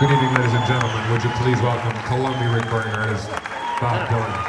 Good evening, ladies and gentlemen. Would you please welcome Columbia recording artist Bob Dylan.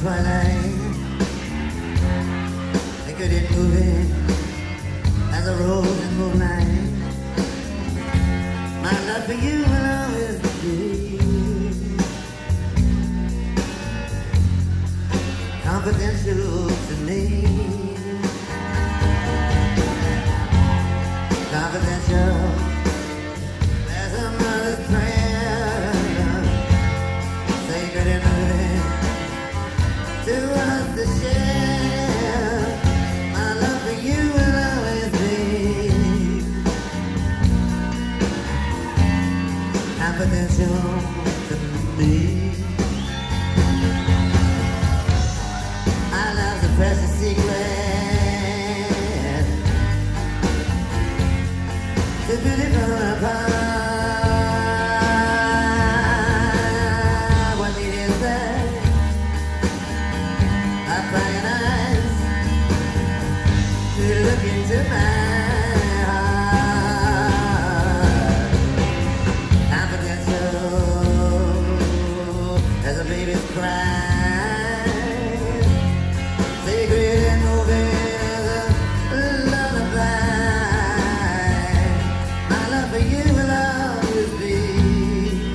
twilight, figured it moving as a rose in moonlight. My love for you will always be confidential to me. Confidential as a mother's prayer, sacred and moving to us to share. My love for you will always be confidential to me. I love the precious secret, the beautiful apart. What it is that I crying eyes to look into my heart. Confidential as a baby's cry, sacred and moving as a lullaby. My love for you will always be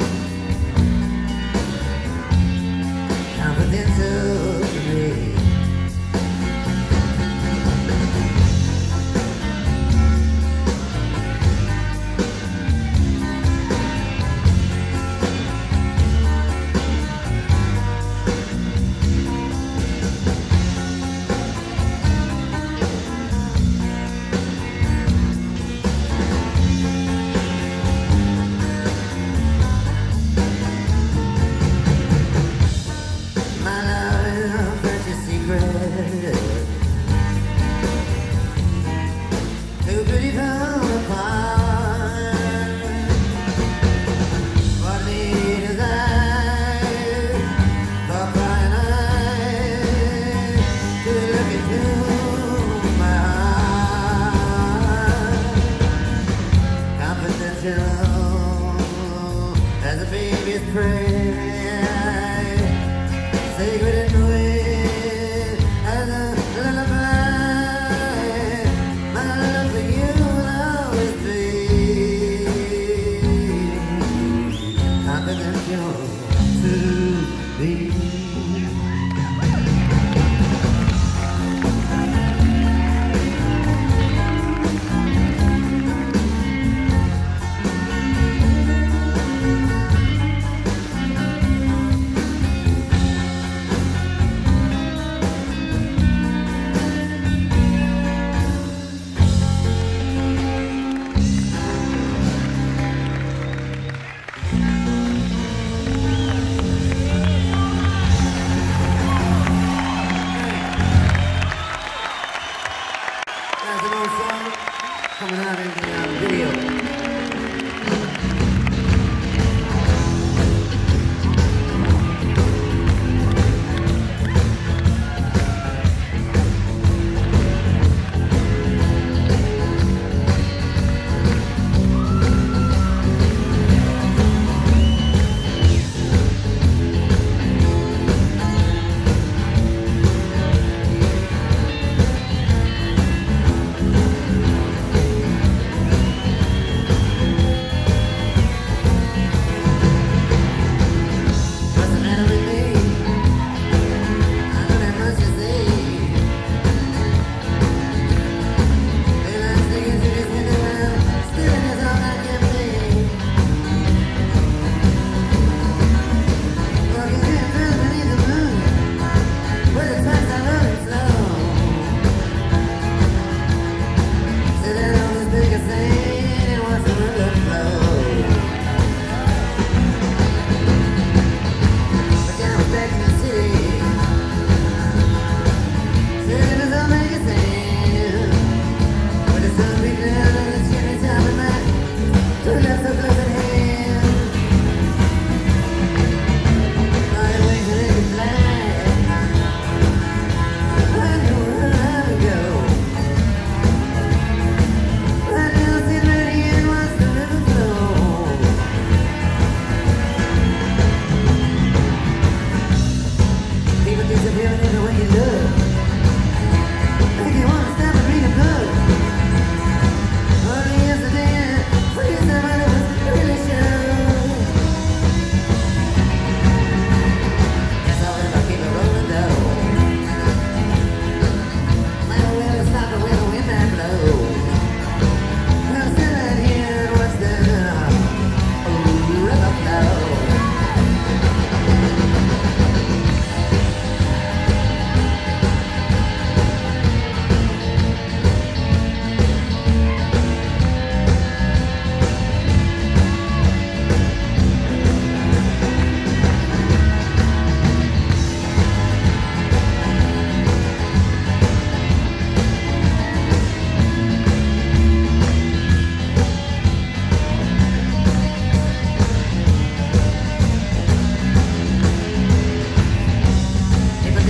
confidential to me. My love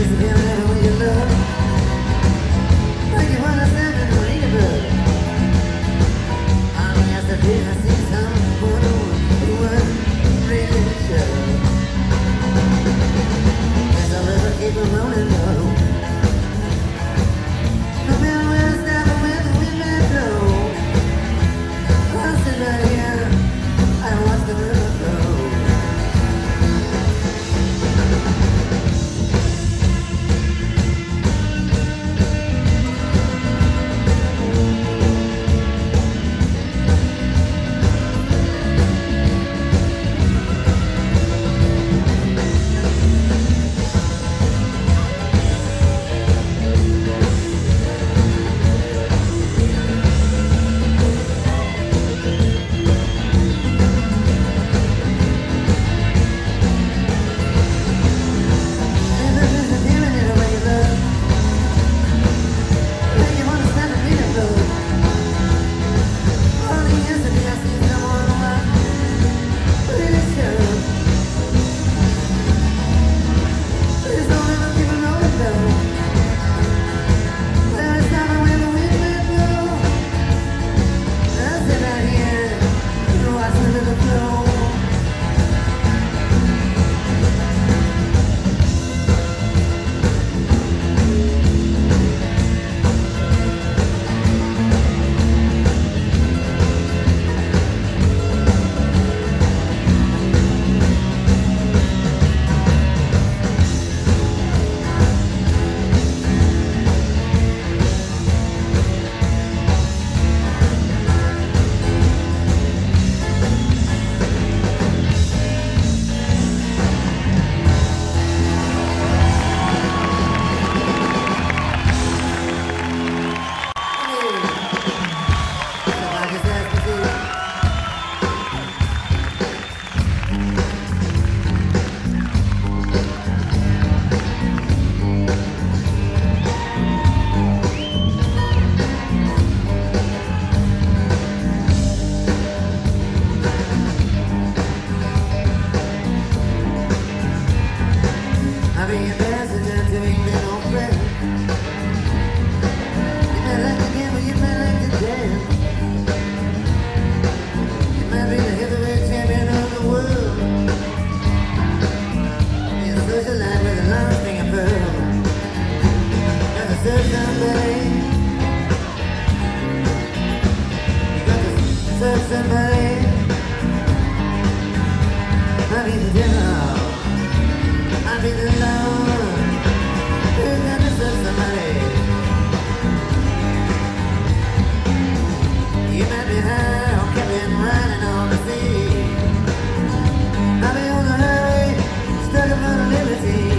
Stuck up on a liberty.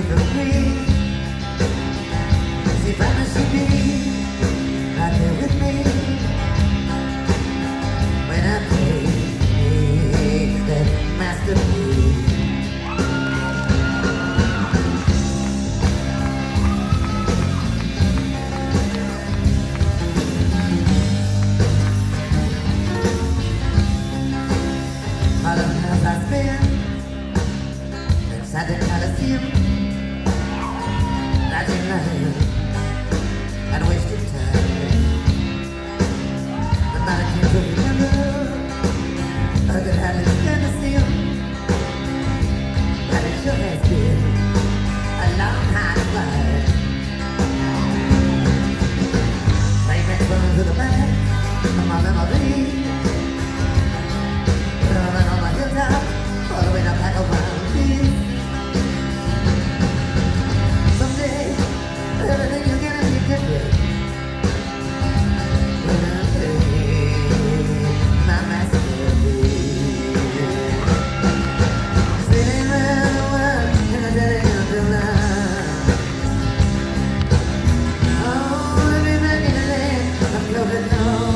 for free. She promised she'd be right there with me when I played that masterpiece. All the times I spent inside the Coliseum, dodging lines and wasted time. But now I can't remember, I could hardly stand to see 'em. But it sure has been a long, hard ride. Payment's running to the back of my memory. Running on my hilltop, following up like a wild beast. Someday, everything is gonna be different. When I play my masterpiece. Spinning round the world in a dead end until now. Oh, every man in the land, I'm floating on.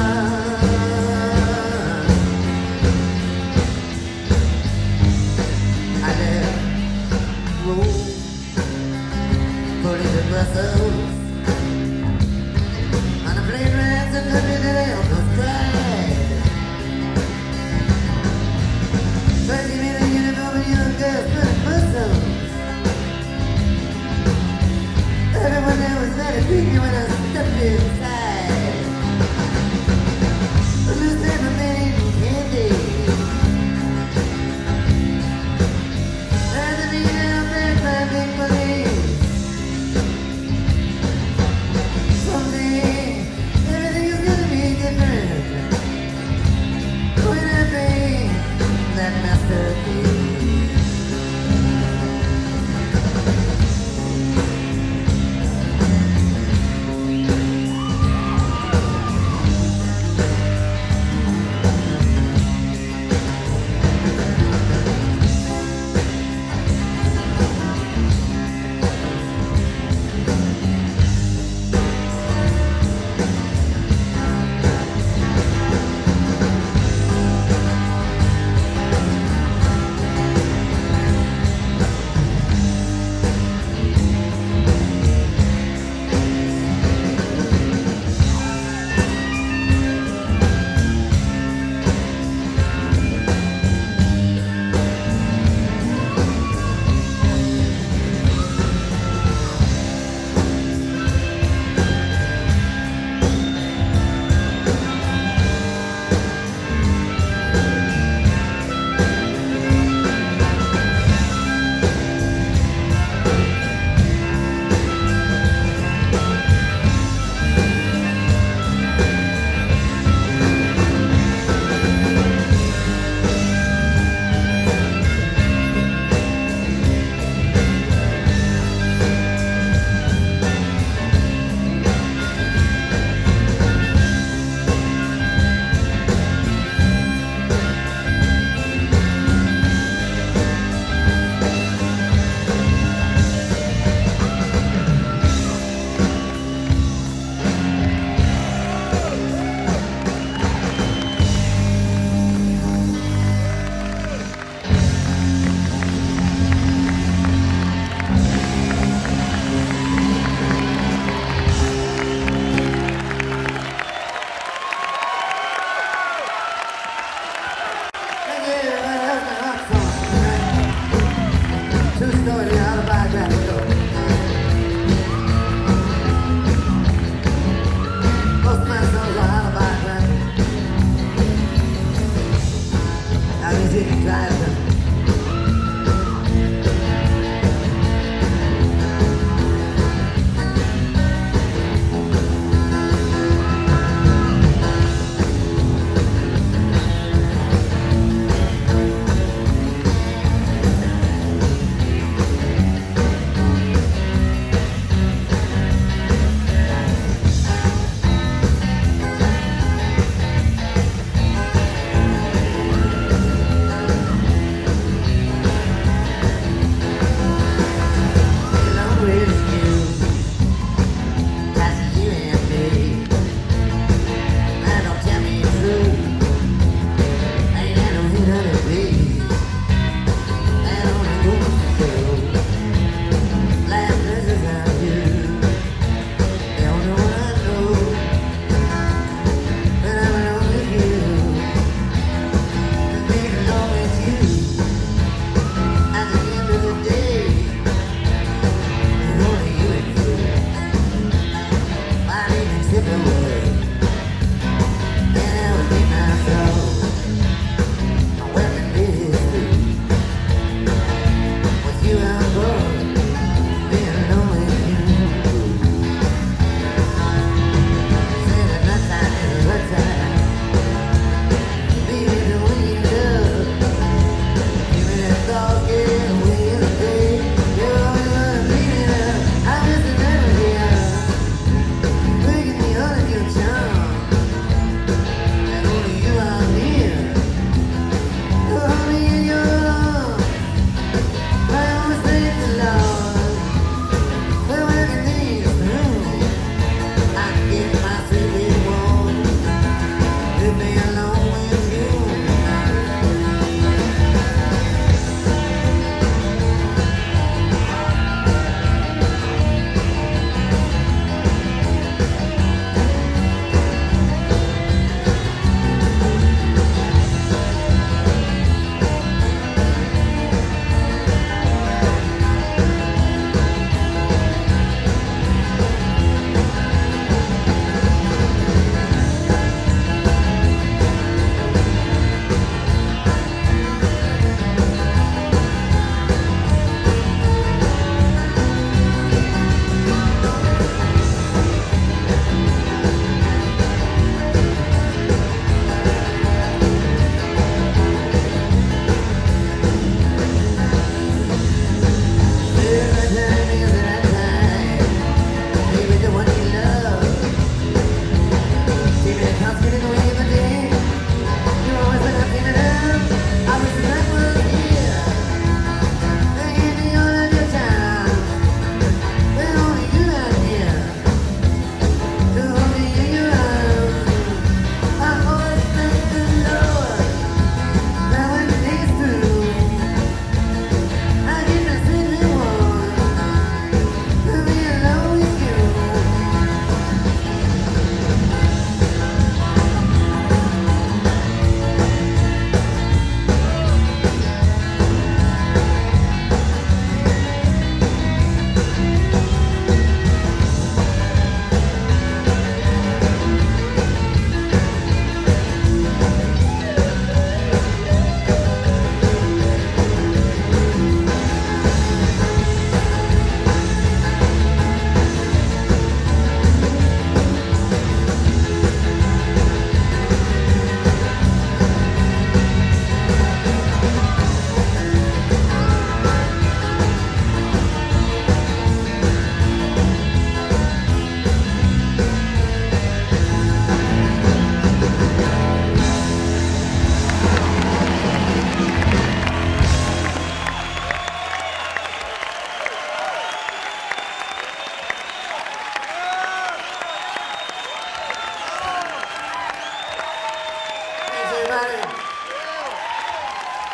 I left Rome, pulling to Brussels, on a plane ride to country that I almost cried. 20-minute uniform and young girls putting muscles. Everyone there was very creepy when I stepped inside. A loose time of many candy. And the beat out there by big police. Someday, everything is gonna be different. When I make that masterpiece.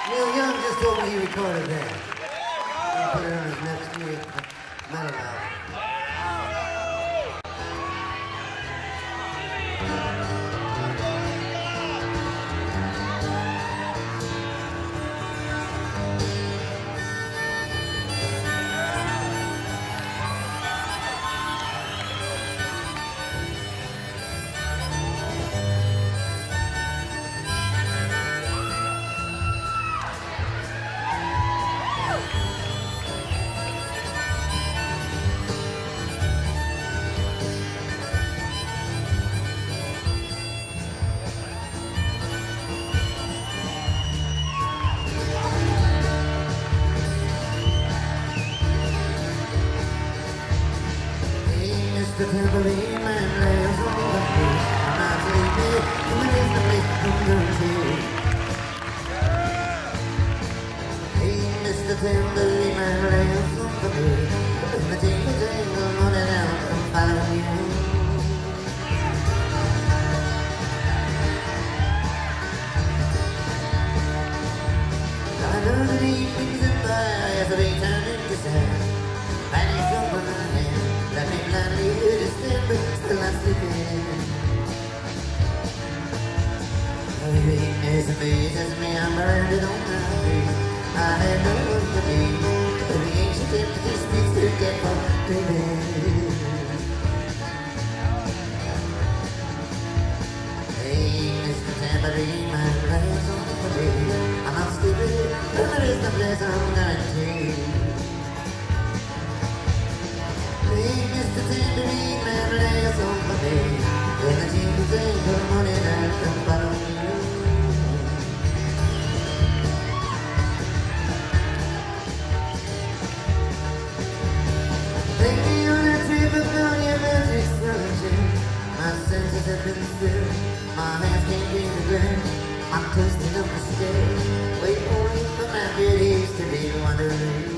Neil Young just told me he recorded that. He'll put it on his next new metal album. The tambourine man lays over me. I'm not sleepy, when it's the place I'm gonna take. Hey, Mr. Tambourine man lays over me. In the jingle jangle, running out, I'm following you. I know that evenings and by as they turn into sand. And he's over my hand. Let me blindly hear the step, still I'm sleeping. Oh, your weakness amazes me, I'm branded on my feet. I had no one to be, but the ancient empty speaks to get for baby. Hey, Mr. Tambourine, my legs on the day. I'm not stupid, but there is no place I'm guaranteed. Mr. Tambourine man lays on my bed. When the jingle jangle money I can follow you. Take me on a trip upon your magic sunshine. My senses have been still, my hands can't reach the ground. I'm twisting up the stairs, waiting only for my beauties to be wondering.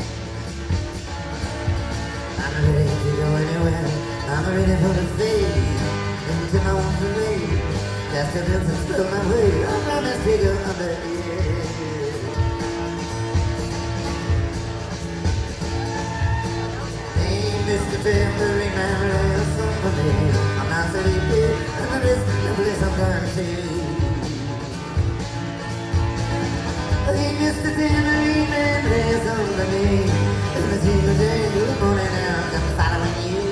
I'm ready to go anywhere, I'm ready for the fade into my own parade. Just to dance and spill my way, I promise to go under the air. Hey, Mr. Tambourine man, lay a song for me. I'm not sleepy, and there is no place I'm going to. Hey, Mr. Tambourine man, lay a song for me. In the jingle jangle morning out, I'm following you.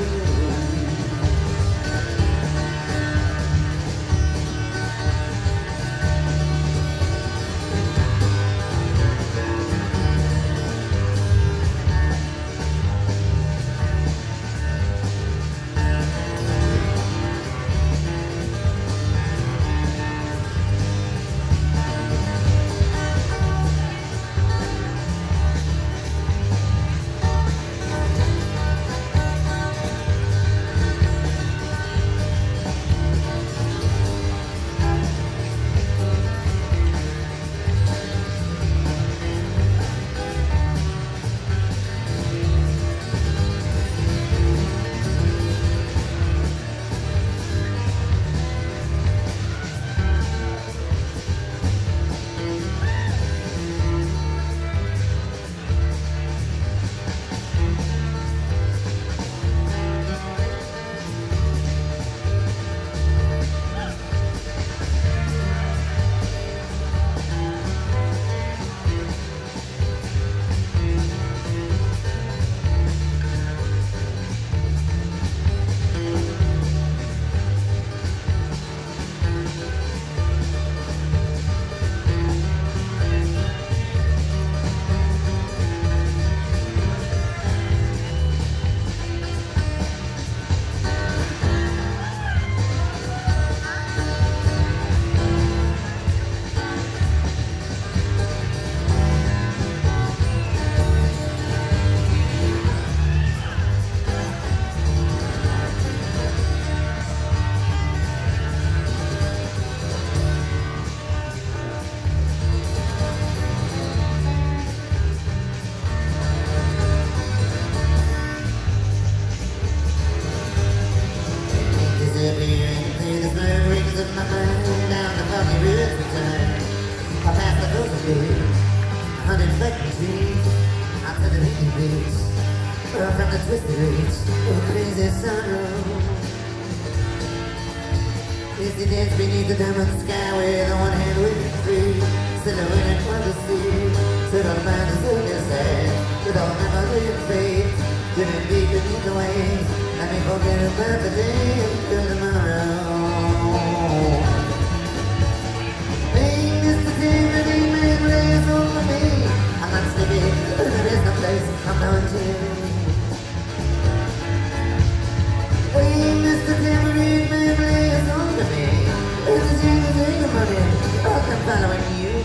shade, 100 flecking trees, out to the windy beach, from the twisted reach of a crazy sunroom. Is the dance beneath the diamond sky with one hand waving free, silhouetted on the sea, sit on the mountains in his head, with all my mother in faith, living deep beneath the waves, let me forget about the day until tomorrow. Hey, Mr. Timothy, man, lays over me, I'm not sleeping, there is no place I'm going to. Hey, Mr. Timothy, man, lays over me, it's a thing of money, I'm following you.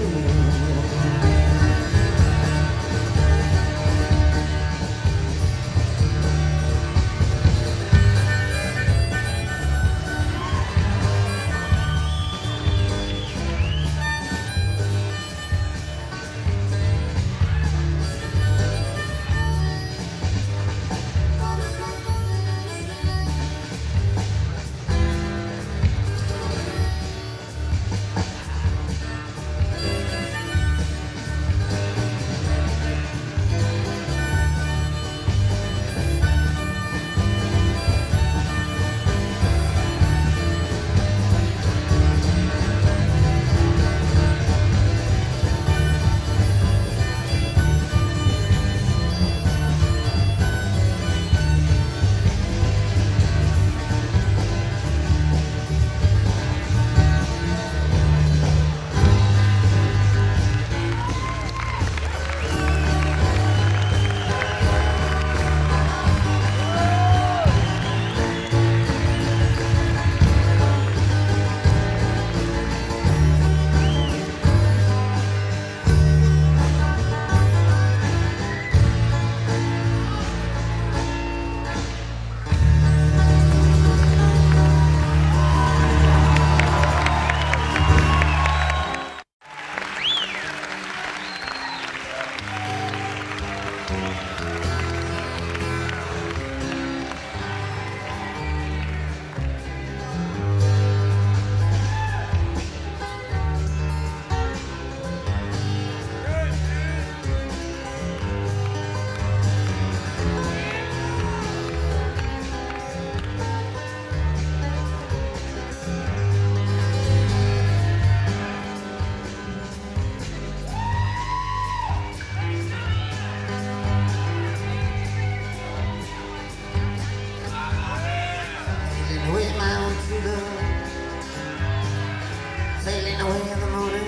Sailing away in the morning,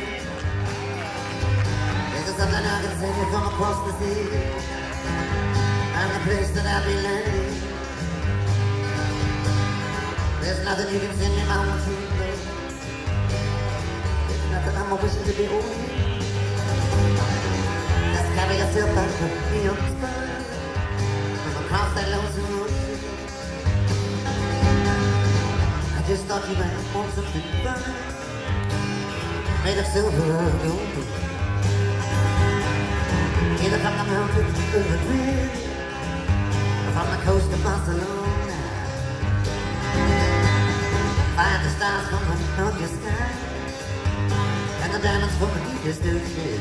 there's something I can say from across the sea, and the place that I'll be landing. There's nothing you can send me my own true love. There's nothing I'm wishing to be over you. Just carry yourself back to me on the spine, from across that lonesome road. I just thought you might want something fine, made of silver or gold, either from the mountains of Madrid, or from the coast of Barcelona. Find the stars from the northern sky, and the diamonds from the deepest ocean.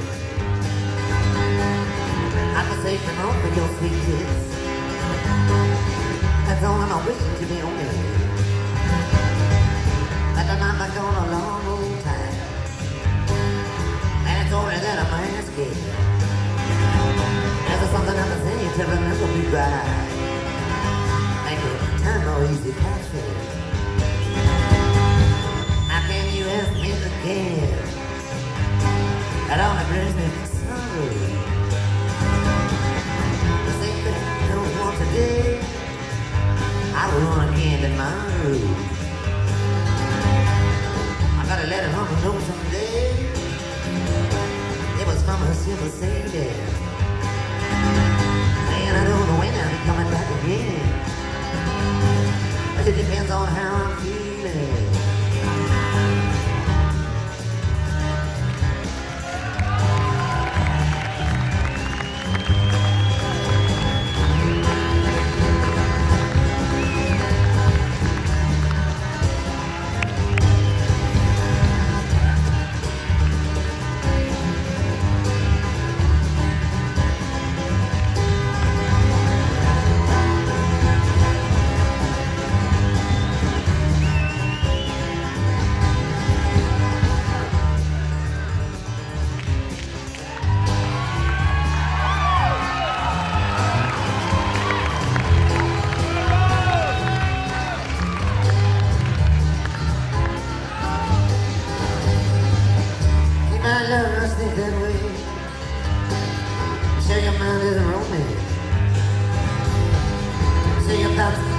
I can take them all for your sweet kiss. That's all I'm wishing to be on me. That I'm not gone a long old time, and it's only that I'm asking. There's something I can say to remember me right, make it time more easy passing. How can you ask me again? That only brings me sorrow. The same thing I don't want today, I will run again tomorrow. Gotta let her know someday. It was from her silver Sadie, and I don't know when I'll be coming back again. But it depends on how I'm feeling.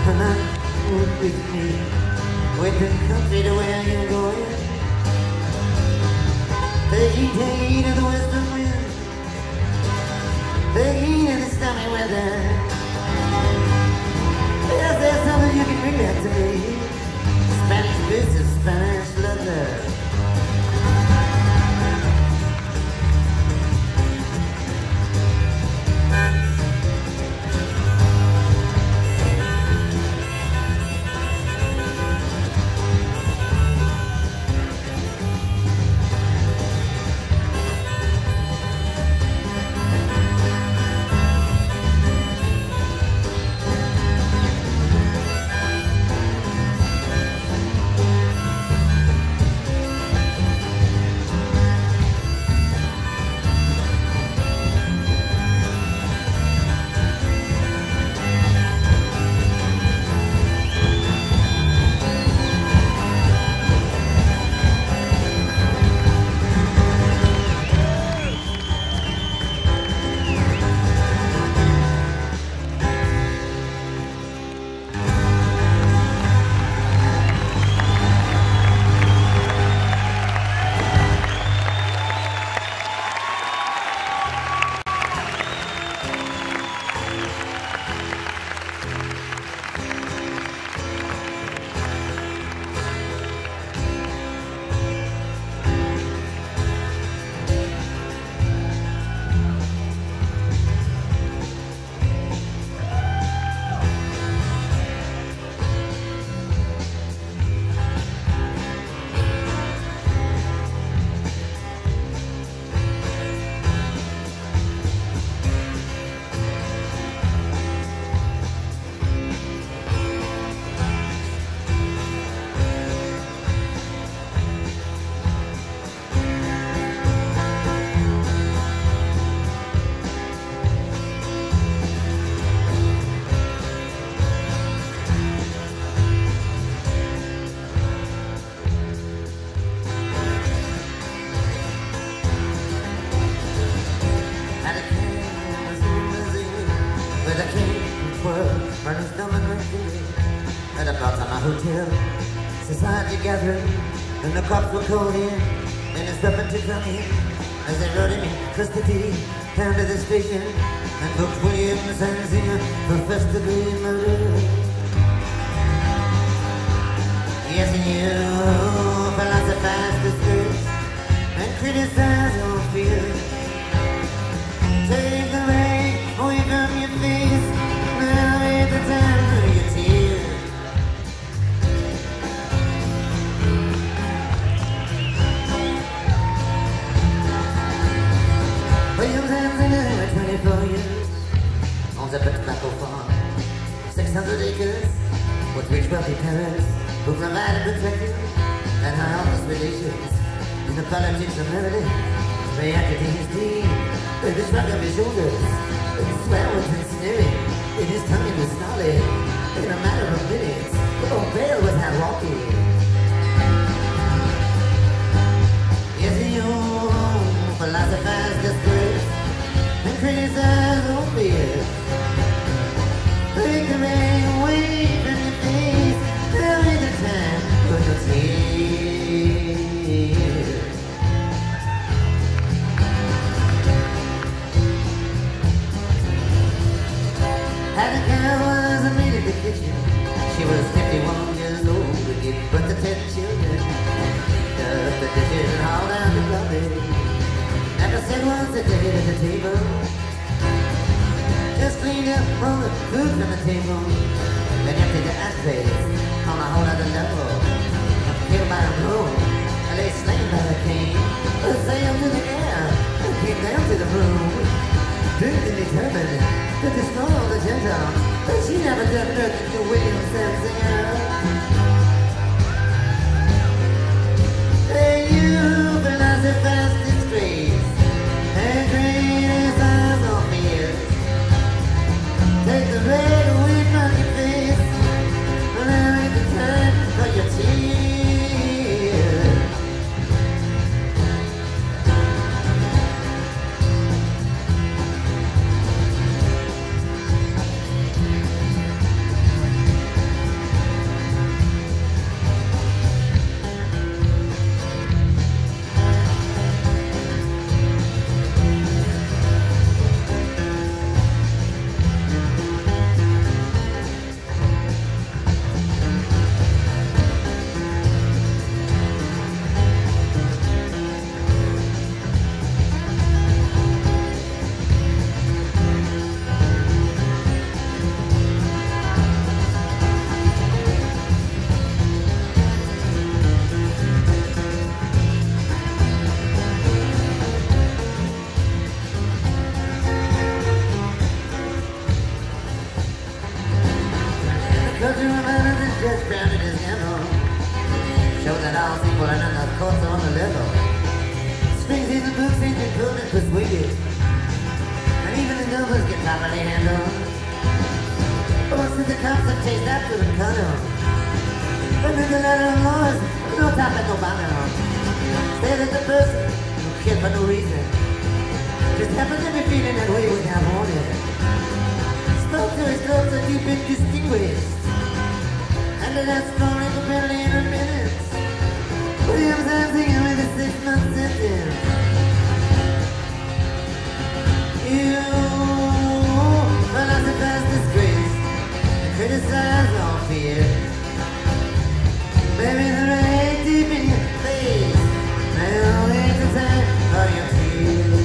come out with me, with the country to where you're going. The heat of the western wind, the heat of the stormy weather. Is there something you can bring back to me? Spanish business, Spanish leather. Hotel, society gathering, and the cops were called in, and it's nothing to come in. As they rode in custody down to the station, and booked Williams and Singer for first-degree murder. Yes, and you philosophize the skirts and criticize your fears. Take the rain away from your face, now ain't the time for your tears. Williams and Singer, 24 years, owns a big tobacco farm, 600 acres, with rich wealthy parents who provided protection and high office relations. In the politics of Maryland, reacted in his deed, with the shrug of his shoulders, with his swear was ensnaring, with his tongue was snarling. In a matter of minutes, oh, Bale was out walking. Yes, you philosophize disgrace and criticize all fears. Take the rain away from your face, tell me the time for your tears. Had a cow was a maid in the kitchen. She was 51 years old to give birth to 10 children. Dug the dishes and hauled out the garbage. Never said once a day at the table. Just cleaned up all the food from the table. Then emptied the ashtrays on a whole other level. Killed by a blow, and lay slain by the cane. Sailed to the air and came down to the room. Doomed and determined to destroy all the Gentiles, but she never done nothing to Williams and Singer. Hey, you philosophize disgrace and criticize all fears. Take the red away from your face, and now ain't the time for your tears. properly handled. Once in the cops have chased after the condom. But then the letter of laws, no top and no bottom. Stared at the person who killed for no reason. Just happened to be feeling that way without warning. Spoke to his thoughts so deep and distinguished. Handed out strongly for barely in a minute. But he was singing with a 6-month sentence. You philosophize disgrace and criticize all fear. Baby, the rain deep in your face. Now ain't the time for your tears.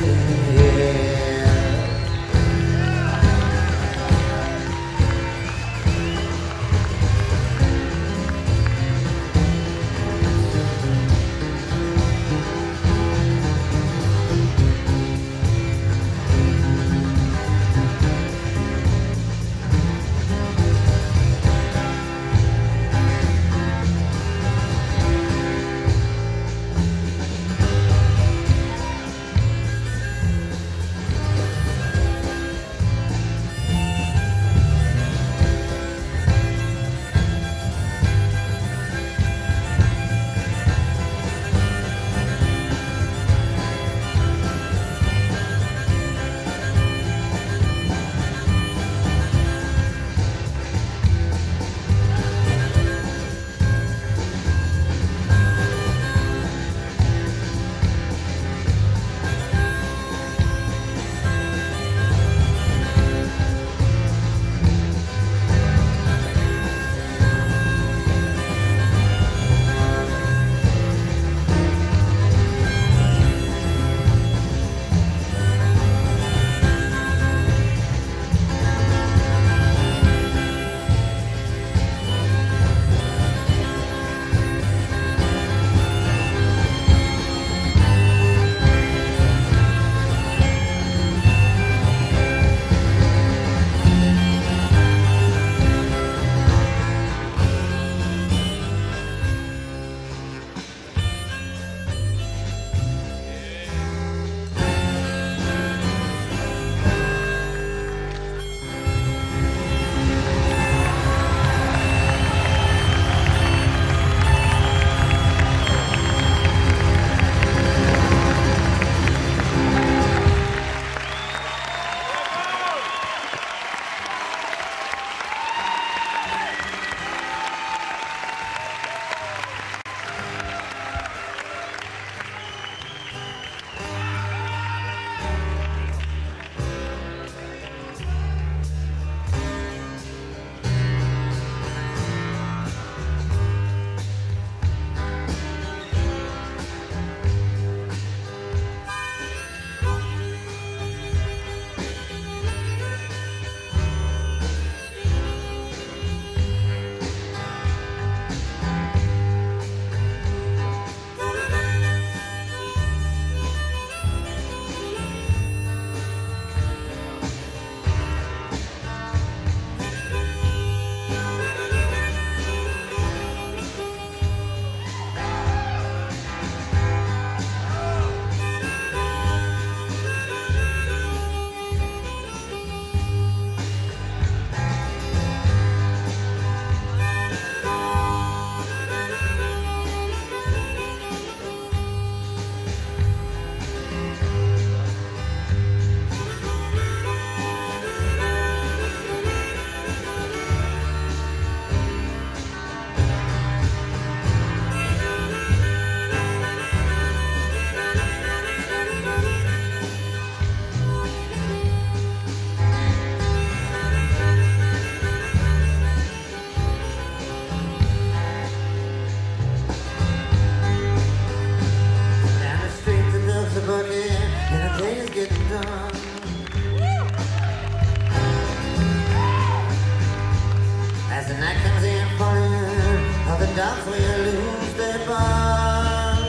dogs will lose their bond.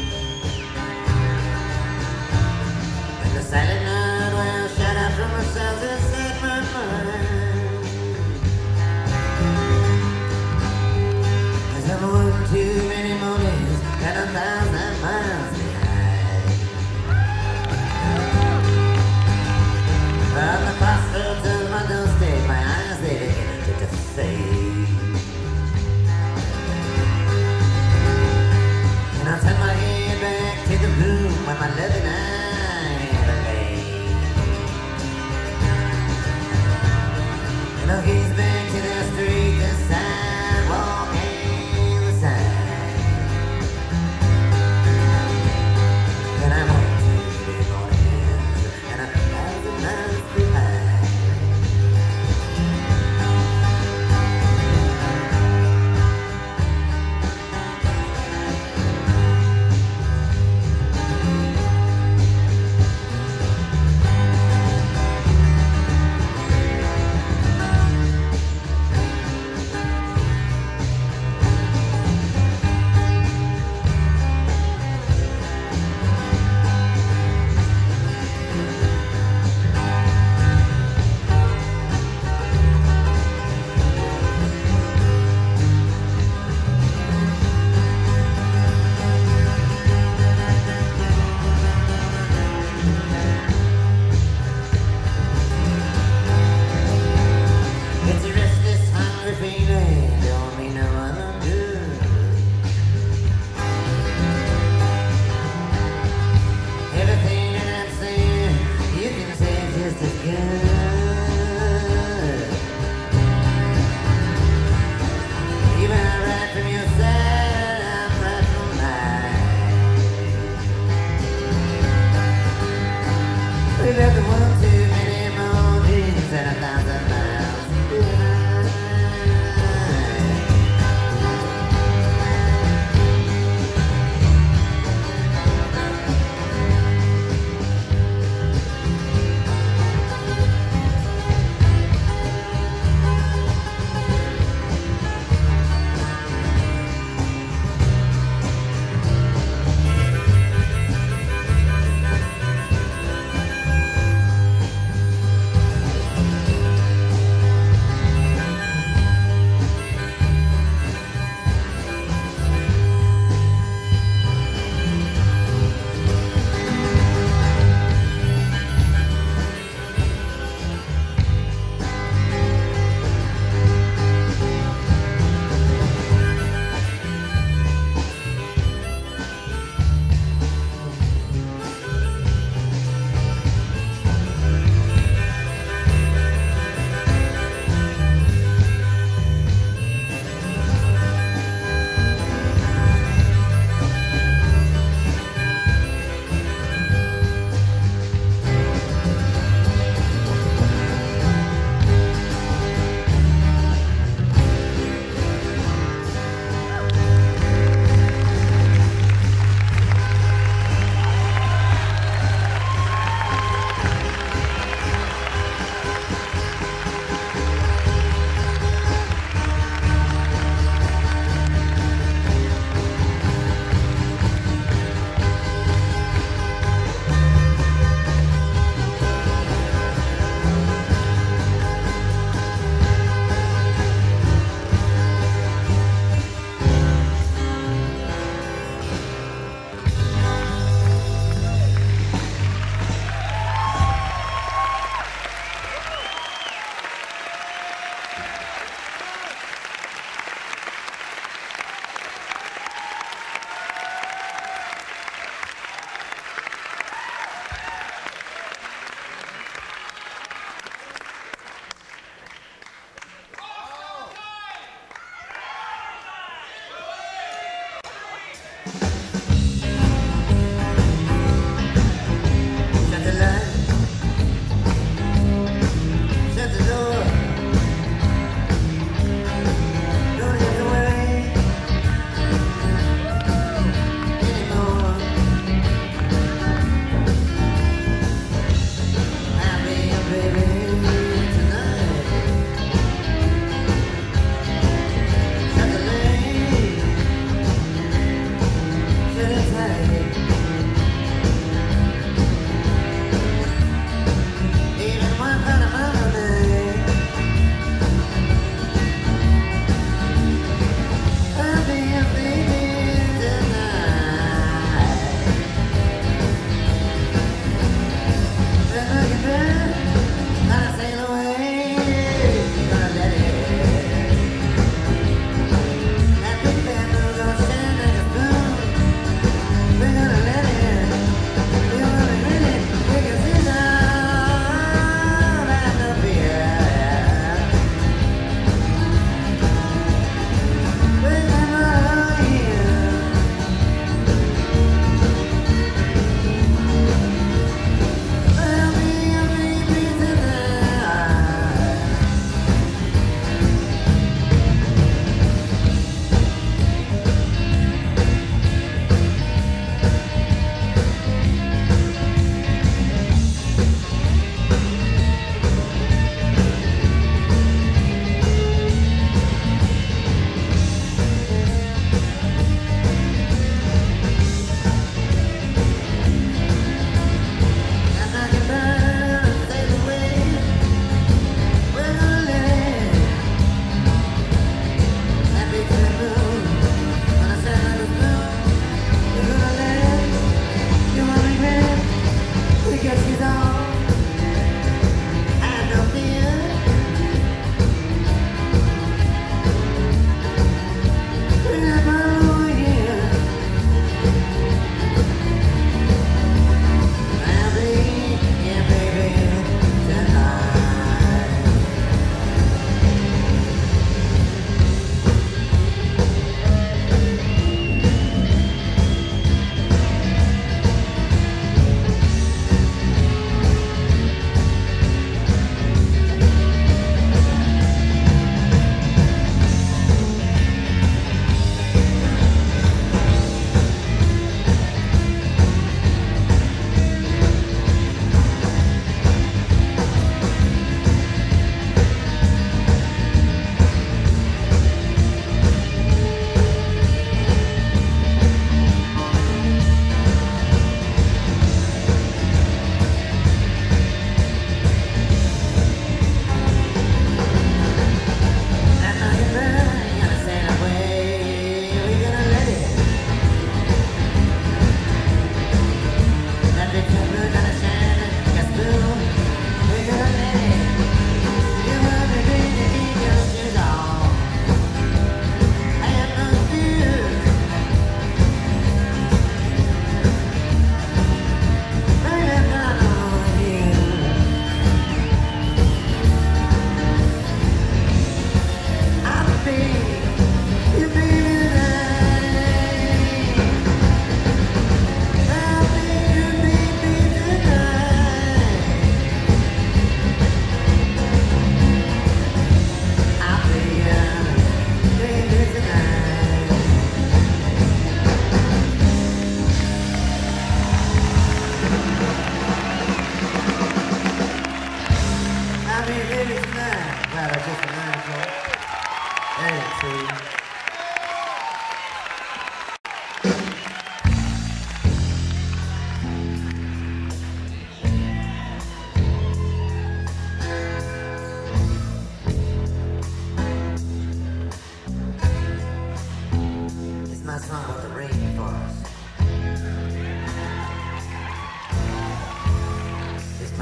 And the silent night will shout out from the south and set my mind. As I'm one too many mornings and 1,000 miles behind.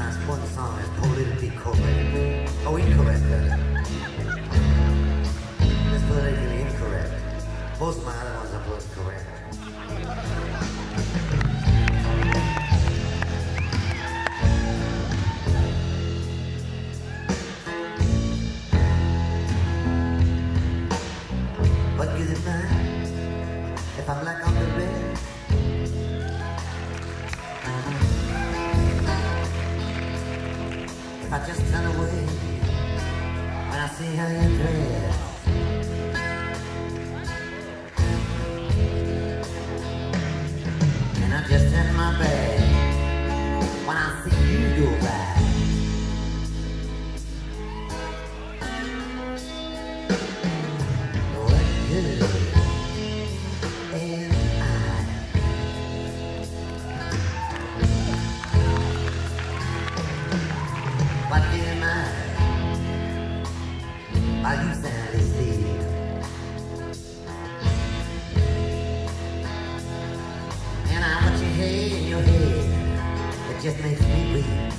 my one song is politically correct. Oh, incorrect, rather. It's politically incorrect. Most of my other ones are politically correct. What good is mine if I'm like on the red? If I just turn away when I see how you dress, and I just turn my back when I see you go by. What good am I? What good am I? Are you sadly asleep? And I want your head in your head. It just makes me weak.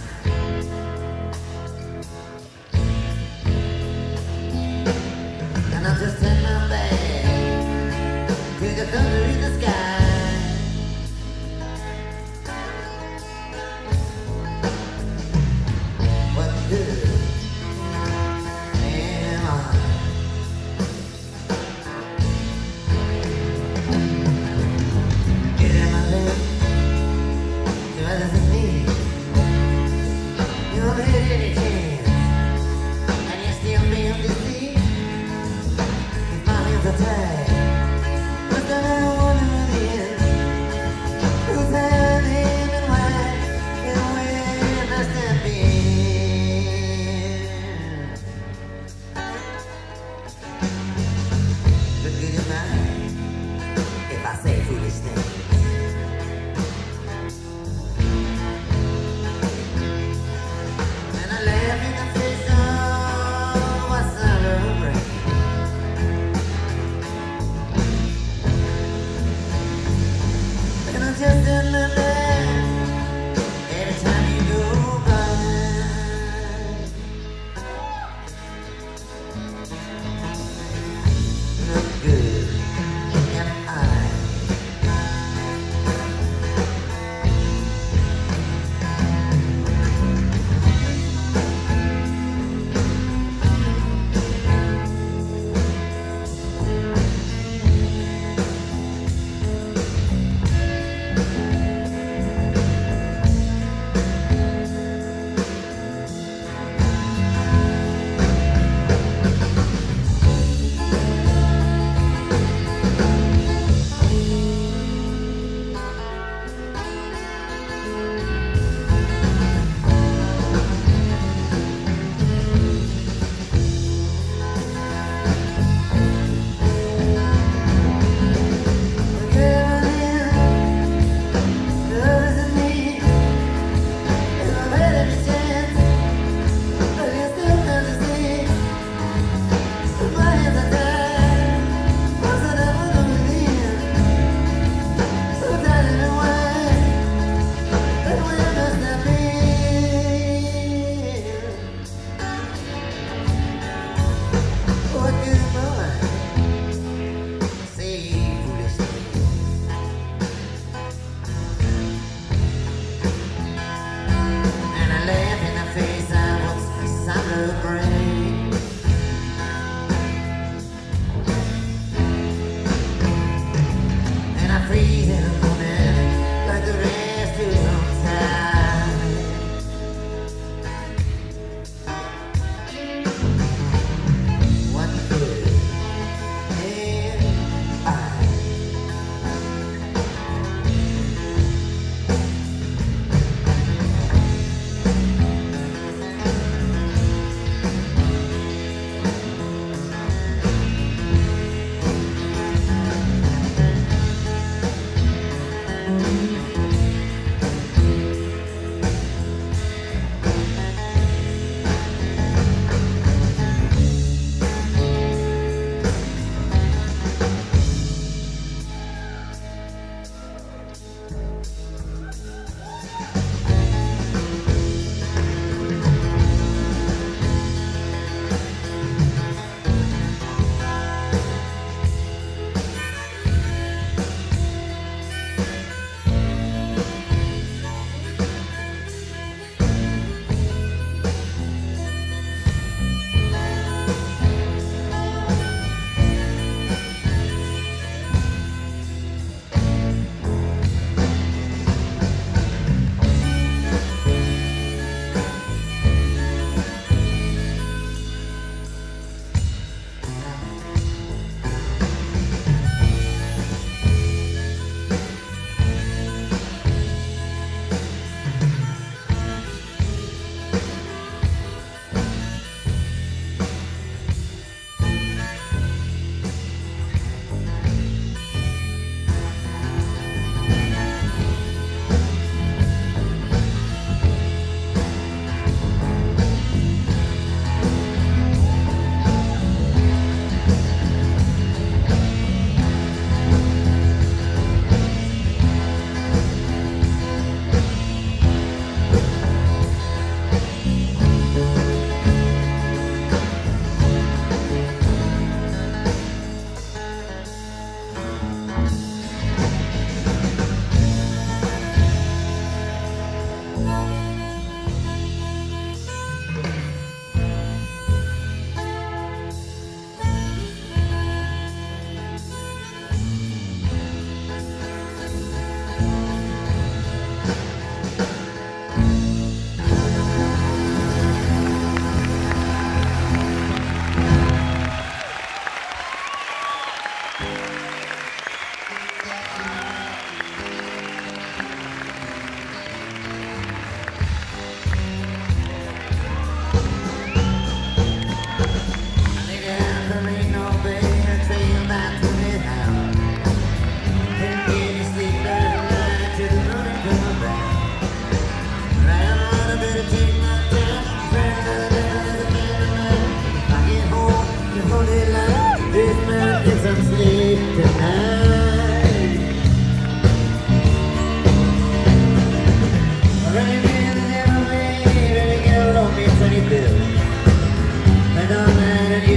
And I just turn my back to the thunder in the sky. What good am I? Good am I left to others than me? You don't hit any chance, and you still feel deceived. If my hands are tied, what's the wonder in the end? Who's had him and why, and where must that be? But good am I if I say foolish things? And I laugh in the face of what sorrow brings. And I just turn my back every time you go by. What good am I?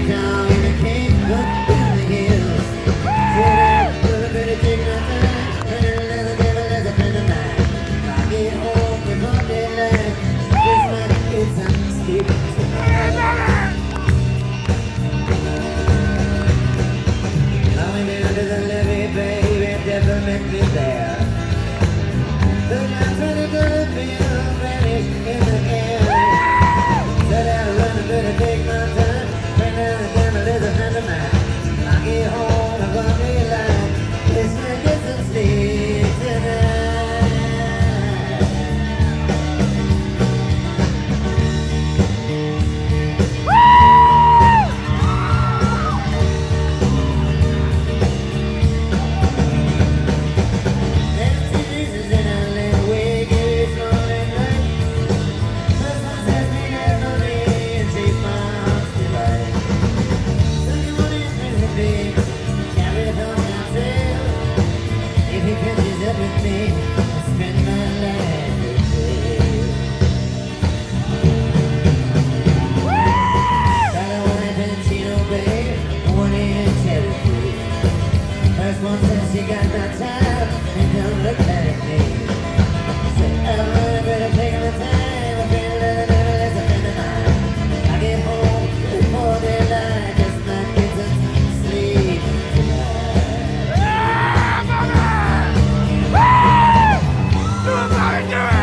down in the cave up in the hills. Said I better take my time. Little devil is a friend of mine. I get home before daylight. Just might get some sleep tonight. I went down to the levee, baby, definitely there. The lights on the good bill vanished in the air. Said I'd run, I better take my time. Friend of the devil is a friend of mine. I get home before daylight. This man gets some sleep tonight. One says you got my time and don't look like me. Say I'm really better taking my time. I feel that the devil is a friend of mine. I get home before daylight, just might get some sleep tonight. Do it, Bobby, do it!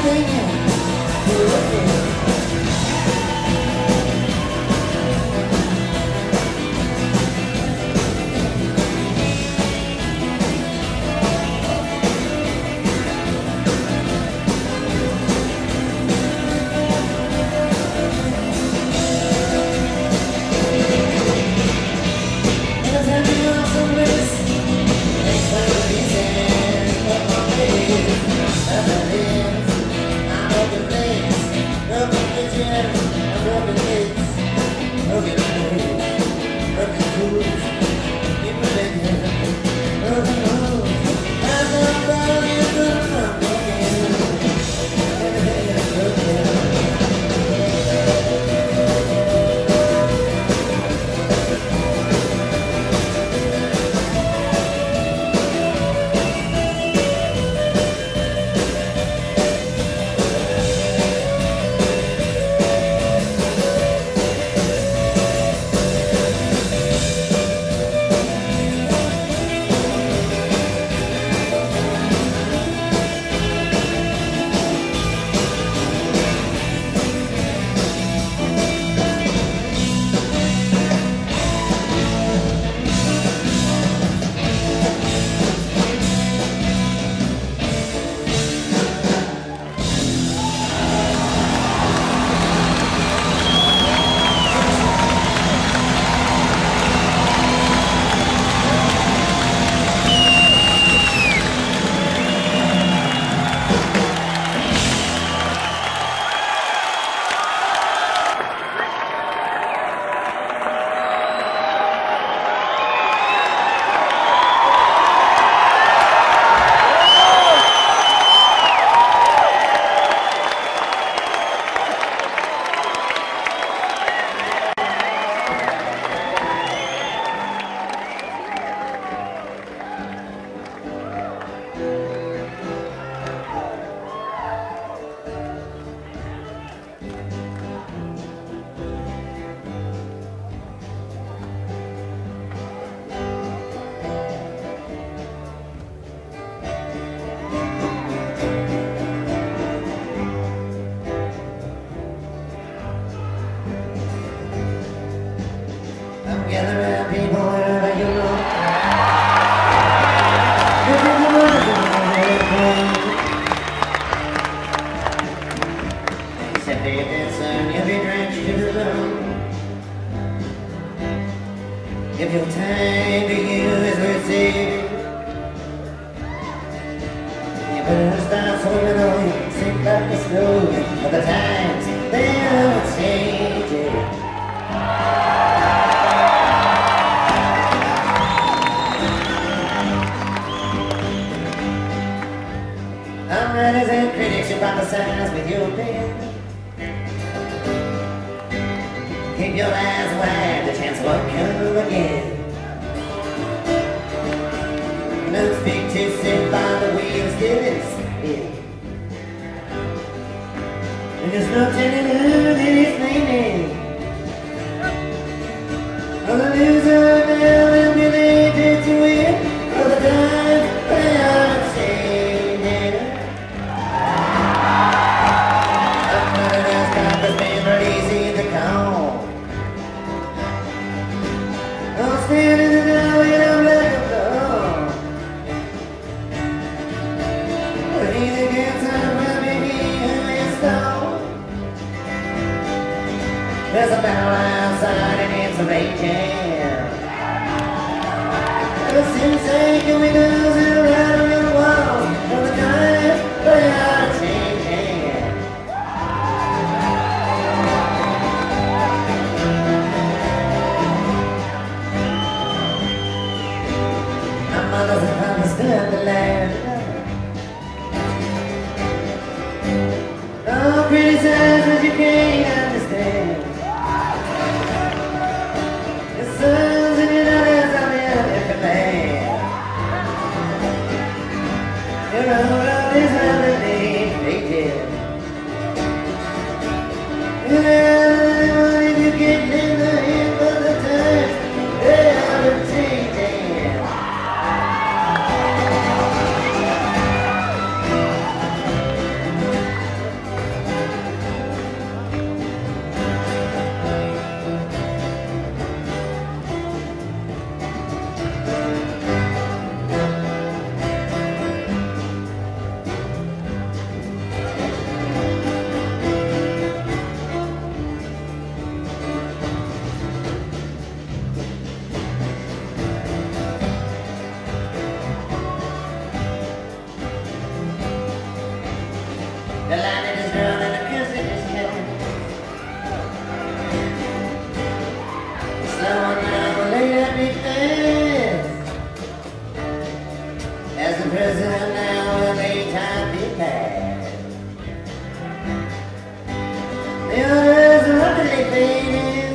If your time to you is worth saving, you better start swimming away, sink like the snow of the times they are changing. I'm writers and critics, you prophesize with your pen. Keep your eyes wide, the chance won't come again. Don't speak too soon by the wheels, give it a spin. There's no telling who that is leaning. Oh, the loser now will be later to win. Oh, the times they are changing. I'm not an ass cop that's been very easy to call. I'm standing in the alley and I'm like a dog. But either gets up and maybe installed. There's a battle outside and it's raging. The sensation windows are right around the walls. And the times they are changing. My mother's a understood the land. Don't criticize what you can't understand. Your sons and your daughters are the other command. Your own love is underneath they did. And if you get in the hand of the time, they are changing. The lightning is drowned and the acoustic is killing. Slow on down, will lay that big fast. As the president now will daytime be passed. The others are rapidly fading.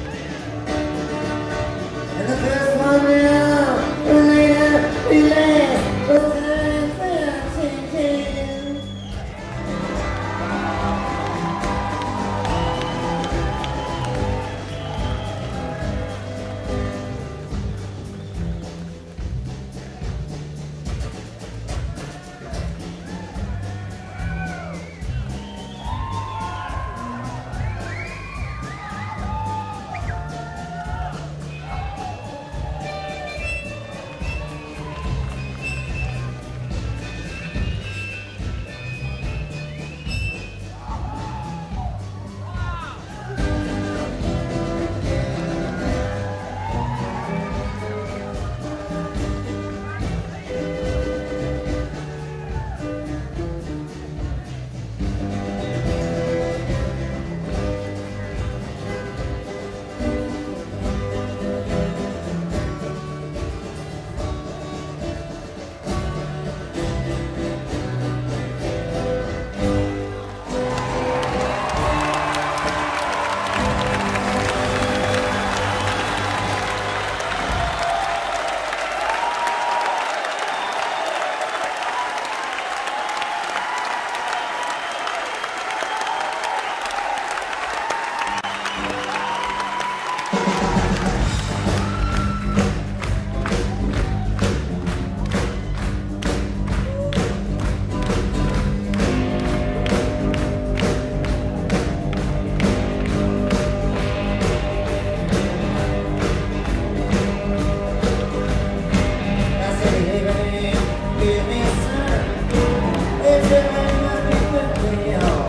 And the first one now will later be last. But time's not changing. Give me some, it's a very good thing.